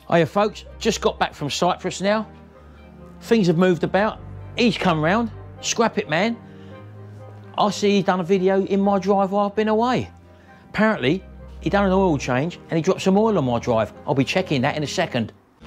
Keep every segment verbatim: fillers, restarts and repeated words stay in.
Hiya folks, just got back from Cyprus now. Things have moved about. He's come round, scrap it man. I see he's done a video in my drive while I've been away. Apparently, he done an oil change and he dropped some oil on my drive. I'll be checking that in a second.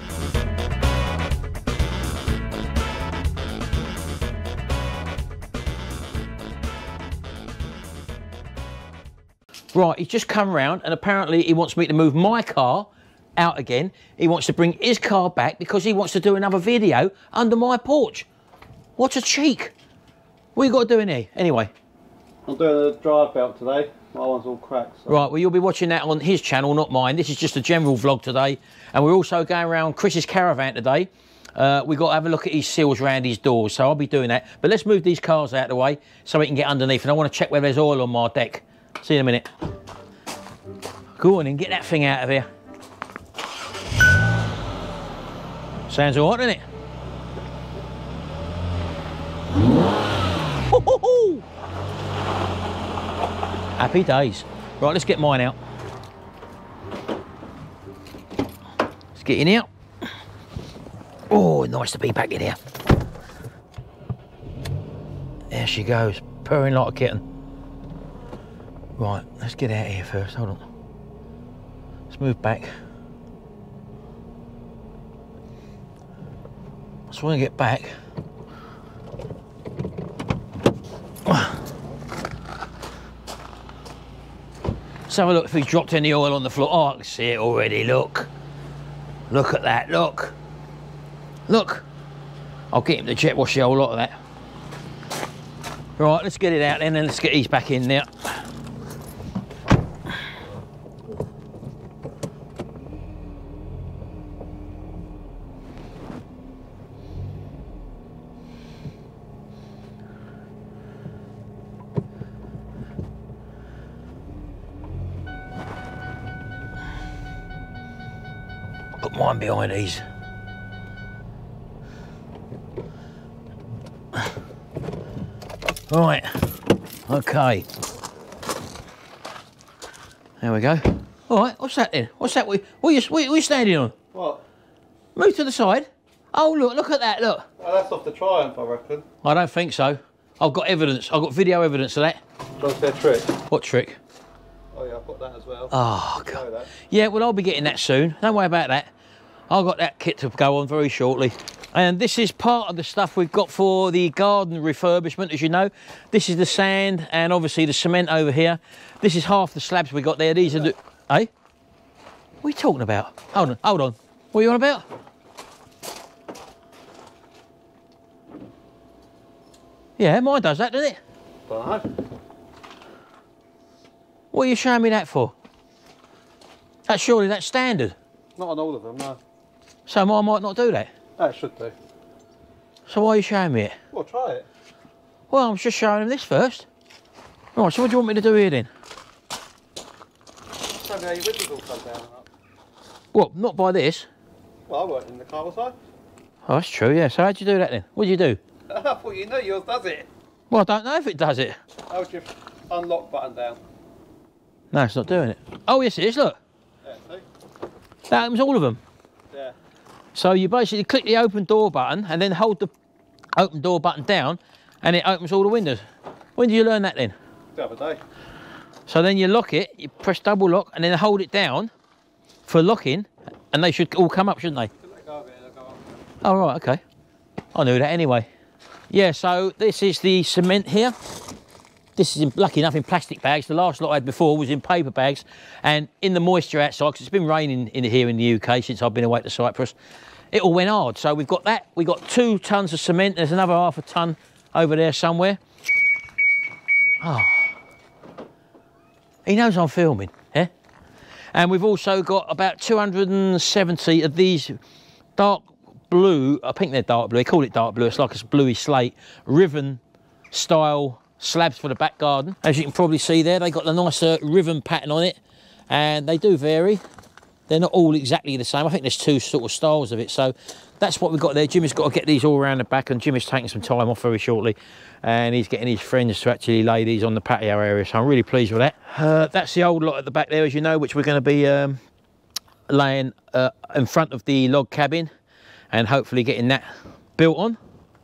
Right, he's just come round and apparently he wants me to move my car out again. He wants to bring his car back because he wants to do another video under my porch. What a cheek. What you got to do in here? Anyway. I'm doing a drive belt today. My one's all cracked. So. Right, well you'll be watching that on his channel, not mine. This is just a general vlog today. And we're also going around Chris's Caravan today. Uh, we've got to have a look at his seals around his doors, so I'll be doing that. But let's move these cars out of the way so we can get underneath. And I want to check whether there's oil on my deck. See you in a minute. Go on and get that thing out of here. Sounds all right, doesn't it? Ho-ho-ho! Happy days. Right, let's get mine out. Let's get in here. Oh, nice to be back in here. There she goes, purring like a kitten. Right, let's get out of here first. Hold on. Let's move back. Just want to get back. Let's have a look if he's dropped any oil on the floor. Oh, I can see it already, look. Look at that, look. Look. I'll get him to jet wash the whole lot of that. Right, let's get it out then and let's get these back in there. Put mine behind these. Right, okay. There we go. All right, what's that then? What's that? What are you, what are you standing on? What? Move to the side. Oh, look, look at that, look. Oh, that's off the Triumph, I reckon. I don't think so. I've got evidence. I've got video evidence of that. What's their trick? What trick? Oh yeah, I've got that as well. Oh, God. Yeah, well, I'll be getting that soon. Don't worry about that. I've got that kit to go on very shortly. And this is part of the stuff we've got for the garden refurbishment, as you know. This is the sand and obviously the cement over here. This is half the slabs we got there. These yeah. are the... Eh? What are you talking about? Hold on, hold on. What are you on about? Yeah, mine does that, doesn't it? Don't know. What are you showing me that for? That's surely that's standard. Not on all of them, no. So mine might not do that? That should do. So why are you showing me it? Well, try it. Well, I'm just showing him this first. Right, so what do you want me to do here then? Show me how your windows all come down and up. What, not by this? Well, I weren't in the car, was I? Oh, that's true, yeah. So how'd you do that then? What did you do? I thought you knew yours does it. Well, I don't know if it does it. Hold your unlock button down. No, it's not doing it. Oh, yes, it is, look. Yeah, see? That opens all of them. Yeah. So you basically click the open door button and then hold the open door button down and it opens all the windows. When did you learn that then? The other day. So then you lock it, you press double lock and then hold it down for locking and they should all come up, shouldn't they? Let go of it, they'll go up. Oh, right, okay. I knew that anyway. Yeah, so this is the cement here. This is in, lucky enough in plastic bags. The last lot I had before was in paper bags and in the moisture outside, because it's been raining in here in the U K since I've been away to Cyprus. It all went hard. So we've got that. We've got two tons of cement. There's another half a ton over there somewhere. Oh. He knows I'm filming, yeah? And we've also got about two hundred seventy of these dark blue, I think they're dark blue, they call it dark blue, it's like a bluey slate, ribbon style slabs for the back garden. As you can probably see there, they got the nice uh, ribbon pattern on it, and they do vary. They're not all exactly the same. I think there's two sort of styles of it, so that's what we've got there. Jimmy's got to get these all around the back, and Jimmy's taking some time off very shortly, and he's getting his friends to actually lay these on the patio area, so I'm really pleased with that. Uh, that's the old lot at the back there, as you know, which we're going to be um, laying uh, in front of the log cabin and hopefully getting that built on.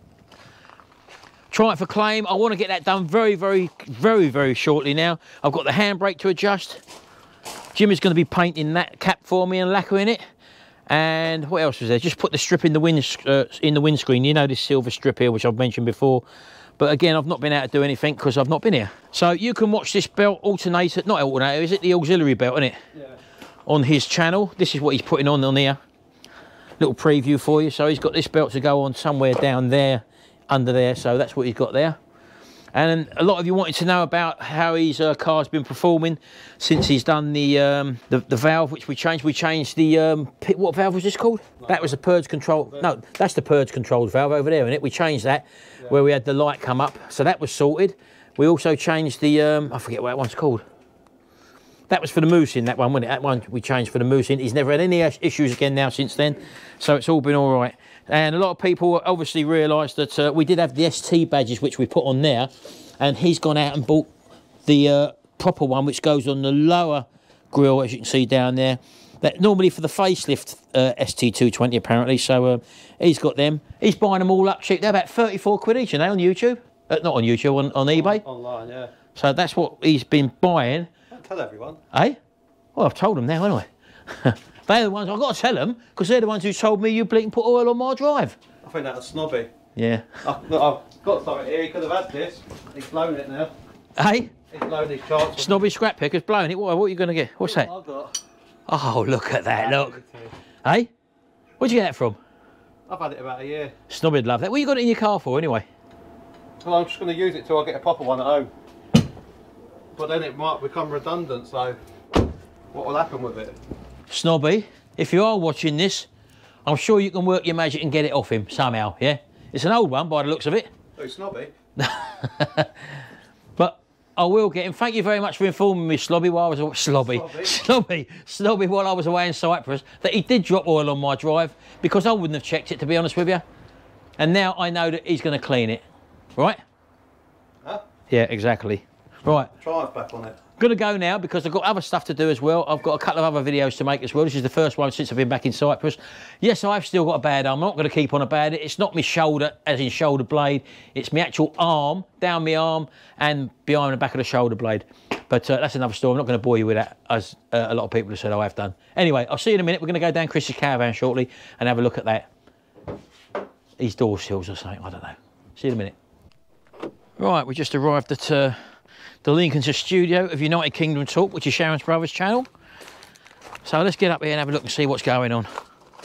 Try it for claim. I want to get that done very, very, very, very shortly now. I've got the handbrake to adjust. Jimmy's going to be painting that cap for me and lacquering it. And what else was there? Just put the strip in the wind uh, in the windscreen. You know, this silver strip here, which I've mentioned before. But again, I've not been able to do anything because I've not been here. So you can watch this belt alternator, not alternator, is it? The auxiliary belt, isn't it? Yeah. On his channel. This is what he's putting on on here. Little preview for you. So he's got this belt to go on somewhere down there, under there. So that's what he's got there. And a lot of you wanted to know about how his uh, car's been performing since he's done the um, the, the valve, which we changed. We changed the um, what valve was this called? No, that was the purge control. No, that's the purge controlled valve over there, isn't it? We changed that, yeah. Where we had the light come up, so that was sorted. We also changed the um, I forget what that one's called. That was for the moose in that one, wasn't it? That one we changed for the moose in. He's never had any issues again now since then, so it's all been all right. And a lot of people obviously realised that uh, we did have the S T badges, which we put on there, and he's gone out and bought the uh, proper one, which goes on the lower grille, as you can see down there. That normally for the facelift uh, S T two twenty, apparently. So uh, he's got them. He's buying them all up cheap. They're about thirty-four quid each, aren't they, on YouTube? Uh, not on YouTube, on, on eBay. Online, yeah. So that's what he's been buying. Don't tell everyone. Eh? Well, I've told them now, haven't I? They're the ones, I've got to tell them, because they're the ones who told me you bleating put oil on my drive. I think that was snobby. Yeah. I, look, I've got something here, he could have had this. He's blown it now. Hey? He's blown his charts. Snobby scrap picker's blown it. What, what are you going to get? What's that? I've got. Oh, look at that, look. Hey? Where'd you get that from? I've had it about a year. Snobby'd love that. What you got it in your car for, anyway? Well, I'm just going to use it till I get a proper one at home. But then it might become redundant, so what will happen with it? Snobby, if you are watching this, I'm sure you can work your magic and get it off him somehow, yeah? It's an old one by the looks of it. Oh, Snobby. But I will get him. Thank you very much for informing me, Slobby, while I was away. Slobby. Slobby. Slobby. Slobby, while I was away in Cyprus, that he did drop oil on my drive because I wouldn't have checked it, to be honest with you. And now I know that he's going to clean it. Right? Huh? Yeah, exactly. Right. Drive back on it. I'm going to go now because I've got other stuff to do as well. I've got a couple of other videos to make as well. This is the first one since I've been back in Cyprus. Yes, I've still got a bad arm. I'm not going to keep on about it. It's not my shoulder, as in shoulder blade. It's my actual arm, down my arm, and behind the back of the shoulder blade. But uh, that's another story. I'm not going to bore you with that, as uh, a lot of people have said I have done. Anyway, I'll see you in a minute. We're going to go down Chris's Caravan shortly and have a look at that. These door sills or something, I don't know. See you in a minute. Right, we just arrived at uh, the Lincolnshire studio of United Kingdom Talk, which is Sharon's brother's channel. So let's get up here and have a look and see what's going on.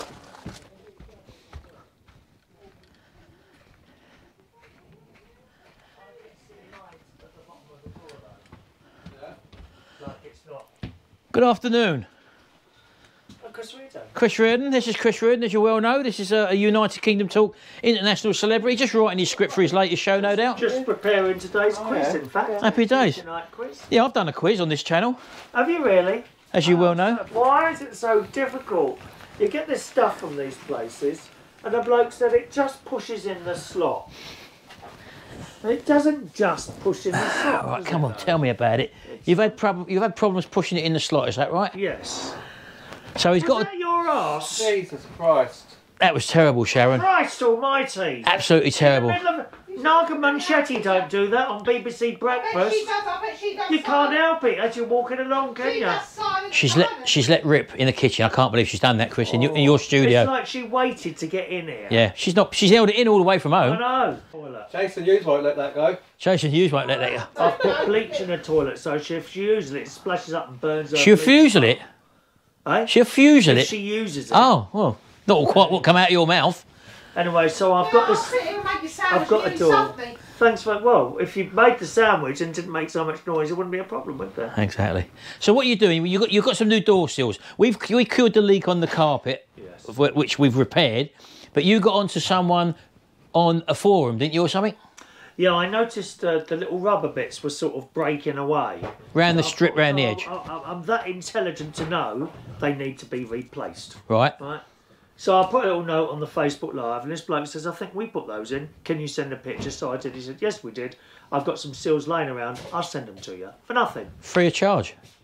Good afternoon. Chris Reardon. Chris Reardon, this is Chris Reardon, as you well know. This is a, a United Kingdom Talk international celebrity, just writing his script for his latest show, no doubt. Just preparing today's oh, quiz, yeah. in fact. Happy days. Tonight quiz. Yeah, I've done a quiz on this channel. Have you really? As you oh, well know. Why is it so difficult? You get this stuff from these places, and the bloke said it just pushes in the slot. It doesn't just push in the slot. Right, come on, though? Tell me about it. You've had prob you've had problems pushing it in the slot, is that right? Yes. So he's is got that a... your arse? Jesus Christ. That was terrible, Sharon. Christ almighty. Absolutely terrible. Naga Manchetti don't do that on B B C Breakfast. I bet she does, I bet she does. You can't help it as you're walking along, can she you? She's let she's let rip in the kitchen. I can't believe she's done that, Chris, oh, in, your, in your studio. It's like she waited to get in here. Yeah, she's not. She's held it in all the way from home. I know. Jason Hughes won't let that go. Jason Hughes won't let that go. I've put bleach in the toilet, so she, if she uses it, it splashes up and burns her. She'll fuse it. Eh? She'll fuse it. If she uses it. Oh, well, not quite what come out of your mouth. Anyway, so I've got this. I've got a door. Thanks for, well, if you made the sandwich and didn't make so much noise, it wouldn't be a problem, would there? Exactly. So what are you doing? You got you've got some new door sills. We've we cured the leak on the carpet, yes, which we've repaired. But you got onto someone on a forum, didn't you, or something? Yeah, I noticed uh, the little rubber bits were sort of breaking away. Round the so strip, thought, round oh, the edge. I, I'm that intelligent to know they need to be replaced. Right. Right. So I put a little note on the Facebook Live, and this bloke says, I think we put those in. Can you send a picture? So I did. He said, yes, we did. I've got some seals laying around. I'll send them to you for nothing. Free of charge.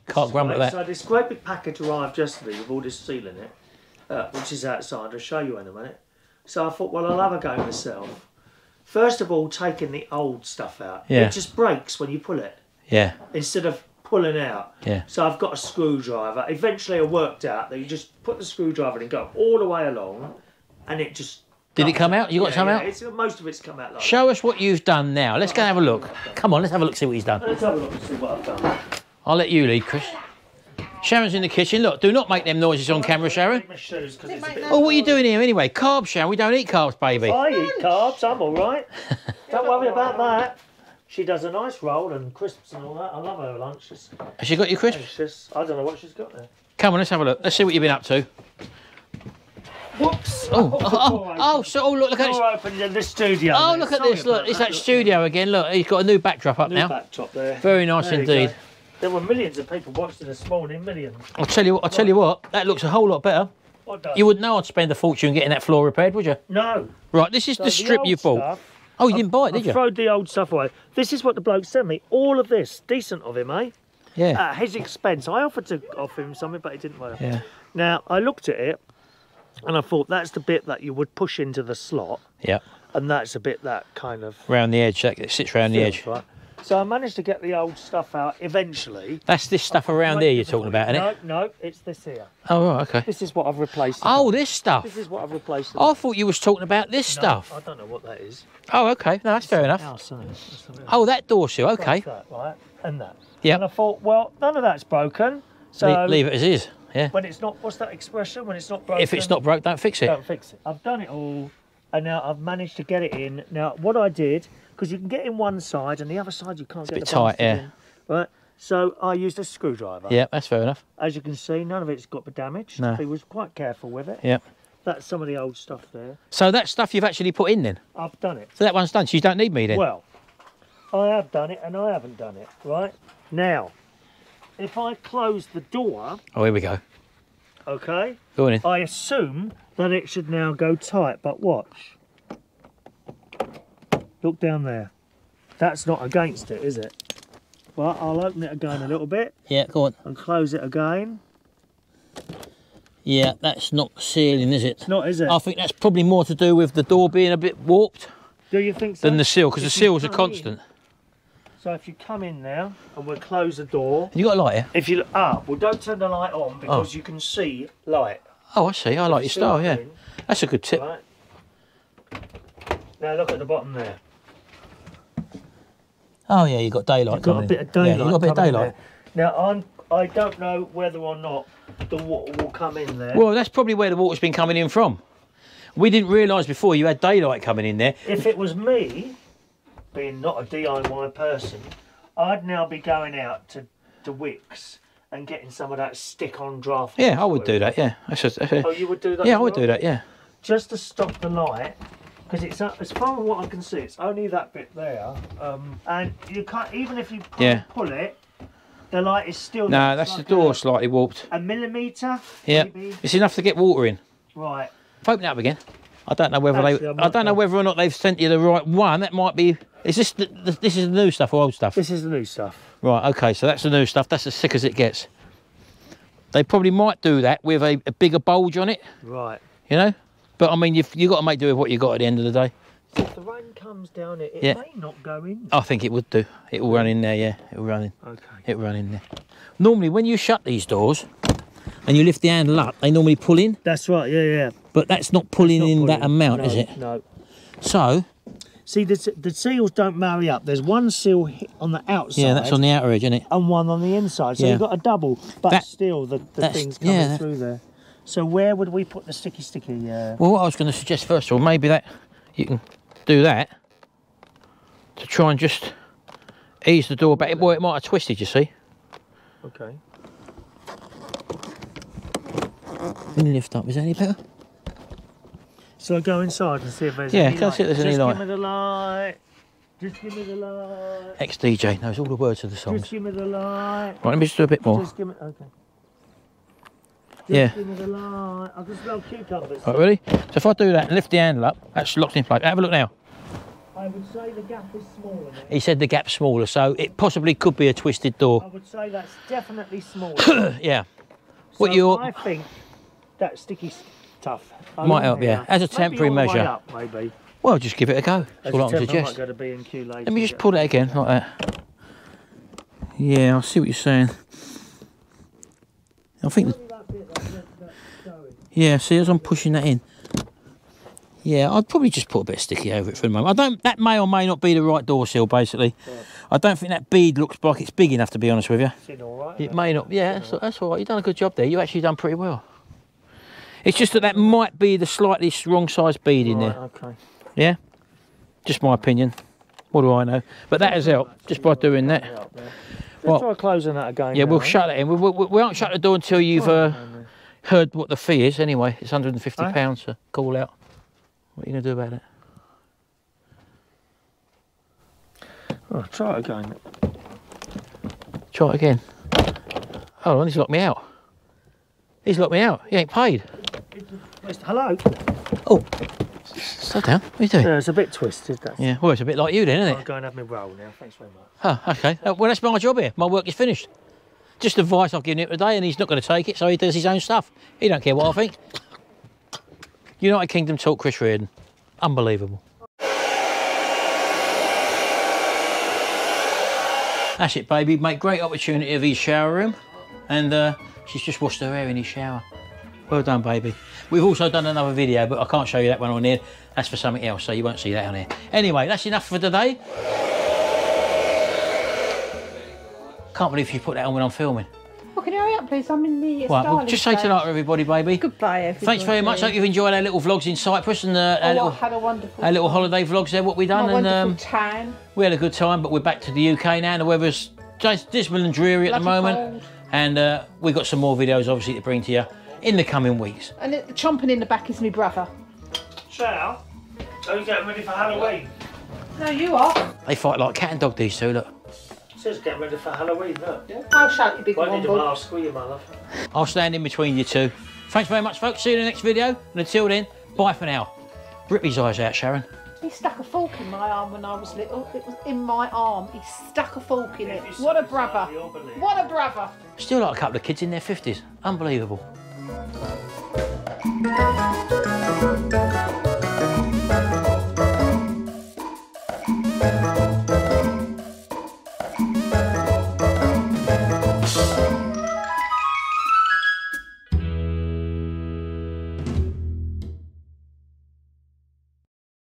Can't grumble Right, at so that. this great big package arrived yesterday with all this seal in it, uh, which is outside. I'll show you in a minute. So I thought, well, I'll have a go myself. First of all, taking the old stuff out. Yeah. It just breaks when you pull it. Yeah. Instead of pulling out. Yeah. So I've got a screwdriver. Eventually I worked out that you just put the screwdriver in and go all the way along, and it just... Did it come out? You got yeah, some yeah, out? It's, most of it's come out like Show us what you've done now. Let's go and have a look. Come on, let's have a look, see what he's done. that. Let's have a look and see what I've done. I'll let you lead, Chris. Sharon's in the kitchen. Look, do not make them noises on camera, Sharon. Take my shoes 'cause it's a bit... Oh, what are you doing here anyway? Carbs, Sharon. We don't eat carbs, baby. I eat carbs, I'm all right. Don't worry about that. She does a nice roll and crisps and all that. I love her lunch. It's, Has she got your crisps? it's just, I don't know what she's got there. Come on, let's have a look. Let's see what you've been up to. Whoops! Oh, oh, oh, oh, so, oh look, look at this. Door opened in the studio. Oh, there. look at Sorry this. Look, about it's that Look, studio again. Look, he's got a new backdrop up New now. backdrop there. Very nice There you indeed. go. There were millions of people watching this morning, millions. I'll tell you what. I'll tell you what. That looks a whole lot better. What does? You wouldn't know I'd spend a fortune getting that floor repaired, would you? No. Right, this is So the strip old you bought. stuff, Oh, you didn't buy it, did I've you? thrown the old stuff away. This is what the bloke sent me. All of this. Decent of him, eh? Yeah. At his expense. I offered to offer him something, but it didn't work. Yeah. Now, I looked at it and I thought that's the bit that you would push into the slot, Yeah. and that's a bit that kind of Round the edge. That sits round the feels, edge. right? So I managed to get the old stuff out eventually. That's this stuff around there you're talking about, isn't it? No, no, it's this here. Oh, right, okay. This is what I've replaced. it Oh, with. this stuff. This is what I've replaced. it I with. thought you was talking about this No, stuff. I don't know what that is. Oh, okay. No, that's fair enough. House, isn't it? That's something Oh, that door sill. else. Okay. That, right? And that. Yep. And I thought, well, none of that's broken. So Le- leave it as is. Yeah. when it's not, what's that expression? When it's not broken. If it's not broke, don't fix it. Don't fix it. I've done it all, and now I've managed to get it in. Now, what I did, because you can get in one side, and the other side you can't a get bit the tight, bastard yeah. in, right? So I used a screwdriver. Yeah, that's fair enough. As you can see, none of it's got the damage. No. He was quite careful with it. Yeah. That's some of the old stuff there. So that stuff you've actually put in then? I've done it. So that one's done, so you don't need me then? Well, I have done it, and I haven't done it. Right now, if I close the door, Oh, here we go. okay, Go on in. I assume that it should now go tight. But watch. Look down there. That's not against it, is it? Well, I'll open it again a little bit Yeah, go on. and close it again. Yeah, that's not sealing, is it? It's not, is it? I think that's probably more to do with the door being a bit warped Do you think so? than the seal, because the If you seals are come in- constant. So if you come in now and we'll close the door. Have you got a light here? If you look up, well, don't turn the light on because you can see light. Oh, I see. I like your See style, what I yeah. mean? That's a good tip. Right. Now look at the bottom there. Oh, yeah, you've got daylight You've got a coming bit in. of daylight. Yeah, you've got a bit of coming in daylight. there. Now I'm. I don't know whether or not the water will come in there. Well, that's probably where the water's been coming in from. We didn't realise before you had daylight coming in there. If it was me, being not a D I Y person, I'd now be going out to to Wicks and getting some of that stick-on draft. Yeah, I would do that, yeah. That's just, that's a, Oh, you would do that? yeah, as I would well? do that, yeah. Just to stop the light, because it's uh, as far as what I can see, it's only that bit there, um, and you can't even if you pull, Yeah. pull it, the light is still. No, there. that's It's the like door a, slightly warped. a millimetre. Yeah, maybe. it's enough to get water in. Right. If I open it up again. I don't know whether Actually, they. I I, might don't know go. whether or not they've sent you the right one. That might be. Is this the, the, this is the new stuff or old stuff? This is the new stuff. Right. Okay. So that's the new stuff. That's as thick as it gets. They probably might do that with a, a bigger bulge on it. Right. You know. But I mean, you've you got to make do with what you got at the end of the day. So if the rain comes down it, it Yeah. may not go in. I think it would do. It will run in there. Yeah. It will run in. Okay. It will run in there. Normally, when you shut these doors and you lift the handle up, they normally pull in. That's right. Yeah, yeah. But that's not pulling Not in pulling. that amount, no, is it? No. So. See, the the seals don't marry up. There's one seal hi- on the outside. Yeah, that's on the outer edge, isn't it? and one on the inside. So Yeah. you've got a double, but That- still the, the that's- thing's coming yeah, that- through there. So where would we put the sticky sticky? Uh, Well, what I was going to suggest first of all, maybe that you can do that to try and just ease the door back. Well, it might have twisted, you see. okay. Can you lift up? Is that any better? So I go inside and see if there's Yeah, any go light. see if there's Just any light. give me the light. Just give me the light. Ex D J knows all the words of the songs. Just give me the light. Right, let me just do a bit more. Just give me. Okay. Just Yeah. give me the light. I can smell cucumbers. Right, ready? So if I do that and lift the handle up, that's locked in place. Have a look now. I I would say the gap is smaller now. He said the gap's smaller, so it possibly could be a twisted door. I would say that's definitely smaller. Yeah. So What you? I think that sticky stuff Might help, yeah. As a temporary maybe all the way measure. Up, maybe. Well, just give it a go. That's As all a I can temp, I might suggest. go to B and Q later. Let me just pull that again, like that. Yeah, I see what you're saying. I think. Yeah, see, as I'm pushing that in. Yeah, I'd probably just put a bit of sticky over it for the moment. I don't. That may or may not be the right door seal, basically. Yeah. I don't think that bead looks like it's big enough, to be honest with you. It's all right, it may not. Yeah, that's, that's all right. You've done a good job there. You've actually done pretty well. It's just that that might be the slightly wrong size bead in right, there. Okay. Yeah? Just my opinion. What do I know? But that has helped, just by doing that. We'll try closing that again. Yeah, now, we'll eh? shut it in. We, we, we won't shut the door until you've uh, heard what the fee is. Anyway, it's one hundred and fifty pounds to call out. What are you going to do about it? Oh, try it again. Try it again. Hold on, he's locked me out. He's locked me out. He ain't paid. Hello. Oh, slow down. What are you doing? Yeah, it's a bit twisted. That's Yeah, well, it's a bit like you then, isn't it? I'll go and have my roll now. Thanks very much. Oh, okay. Uh, well, that's my job here. My work is finished. Just advice I've given him today, and he's not going to take it, so he does his own stuff. He don't care what I think. United Kingdom talk, Chris Reardon. Unbelievable. That's it, baby. Made great opportunity of his shower room, and uh, she's just washed her hair in his shower. Well done, baby. We've also done another video, but I can't show you that one on here. That's for something else, so you won't see that on here. Anyway, that's enough for today. Can't believe you put that on when I'm filming. Well, can you hurry up, please? I'm in the Right, well, styling just say stage. tonight to everybody, baby. Goodbye, everybody. Thanks very much. Hope you've enjoyed our little vlogs in Cyprus and uh, our, Oh, little, I had a wonderful our little time. holiday vlogs there, what we done. My and wonderful um, tan. we had a good time, but we're back to the U K now. The weather's just dismal and dreary at the Bloody moment. cold. And uh, we've got some more videos, obviously, to bring to you in the coming weeks. And it, chomping in the back is my brother. Sharon, are you getting ready for Halloween? No, you are. They fight like cat and dog, these two, look. It says getting ready for Halloween, look. Yeah. I'll shout you, big Might need a womble. mask, will you, my love? I'll stand in between you two. Thanks very much, folks. See you in the next video. And until then, bye for now. Rip his eyes out, Sharon. He stuck a fork in my arm when I was little. It was in my arm. He stuck a fork in it. What a brother. What a brother. Still like a couple of kids in their fifties. Unbelievable. Thank you.